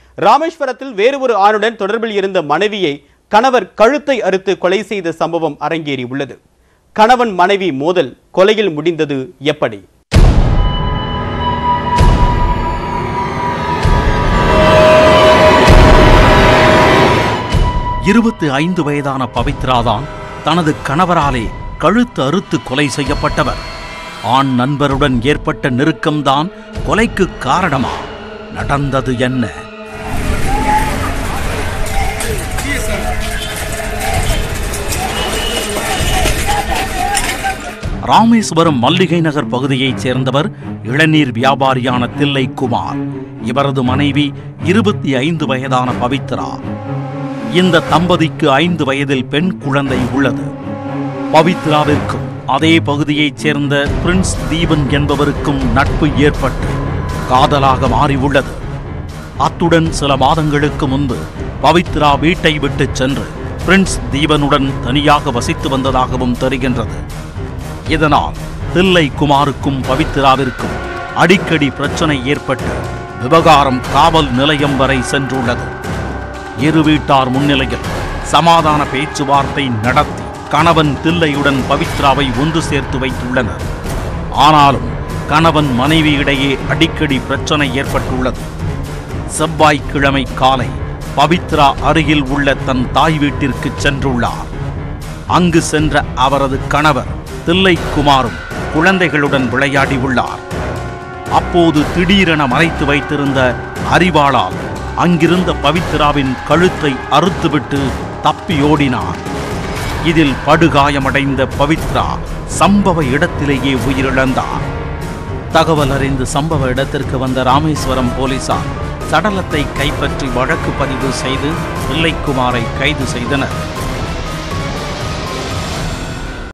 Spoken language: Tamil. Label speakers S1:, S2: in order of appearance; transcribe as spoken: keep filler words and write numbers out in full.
S1: ராமேஸ்வரத்தில் வேறு ஒரு ஆணுடன் தொடர்பில் இருந்த மனைவியை கணவர் கழுத்தை அறுத்து கொலை செய்த சம்பவம் அரங்கேறி உள்ளது. கணவன் மனைவி மோதல் கொலையில் முடிந்தது எப்படி?
S2: இருபத்தி ஐந்து வயதான பவித்ராதான் தனது கணவராலே கழுத்து அறுத்து கொலை செய்யப்பட்டவர். ஆண் நண்பருடன் ஏற்பட்ட நெருக்கம்தான் கொலைக்கு காரணமா? நடந்தது என்ன? ராமேஸ்வரம் மல்லிகை நகர் பகுதியைச் சேர்ந்தவர் இளநீர் வியாபாரியான தில்லை குமார். இவரது மனைவி இருபத்தி ஐந்து வயதான பவித்ரா. இந்த தம்பதிக்கு ஐந்து வயதில் பெண் குழந்தை உள்ளது. பவித்ராவிற்கும் அதே பகுதியைச் சேர்ந்த பிரின்ஸ் தீபன் என்பவருக்கும் நட்பு ஏற்பட்டு காதலாக மாறியுள்ளது. அத்துடன் சில மாதங்களுக்கு முன்பு பவித்ரா வீட்டை விட்டு சென்று பிரின்ஸ் தீபனுடன் தனியாக வசித்து வந்ததாகவும் தெரிகின்றது. இதனால் தில்லை குமாருக்கும் பவித்ராவிற்கும் அடிக்கடி பிரச்சனை ஏற்பட்டு விவகாரம் காவல் நிலையம் வரை சென்றுள்ளது. இரு வீட்டார் முன்னிலையில் சமாதான பேச்சுவார்த்தை நடத்தி கணவன் தில்லையுடன் பவித்ராவை ஒன்று சேர்த்து வைத்துள்ளனர். ஆனாலும் கணவன் மனைவி இடையே அடிக்கடி பிரச்சனை ஏற்பட்டுள்ளது. செவ்வாய்க்கிழமை காலை பவித்ரா அருகில் உள்ள தன் தாய் வீட்டிற்கு சென்றுள்ளார். அங்கு சென்ற அவரது கணவர் தில்லை குமாரும் குழந்தைகளுடன் விளையாடி உள்ளார். அப்போது திடீரென மறைத்து வைத்திருந்த அரிவாளால் அங்கிருந்த பவித்ராவின் கழுத்தை அறுத்துவிட்டு தப்பியோடினார். இதில் படுகாயமடைந்த பவித்ரா சம்பவ இடத்திலேயே உயிரிழந்தார். தகவல் அறிந்து சம்பவ இடத்திற்கு வந்த ராமேஸ்வரம் போலீசார் சடலத்தை கைப்பற்றி வழக்கு பதிவு செய்து தில்லைக்குமாரை கைது செய்தனர்.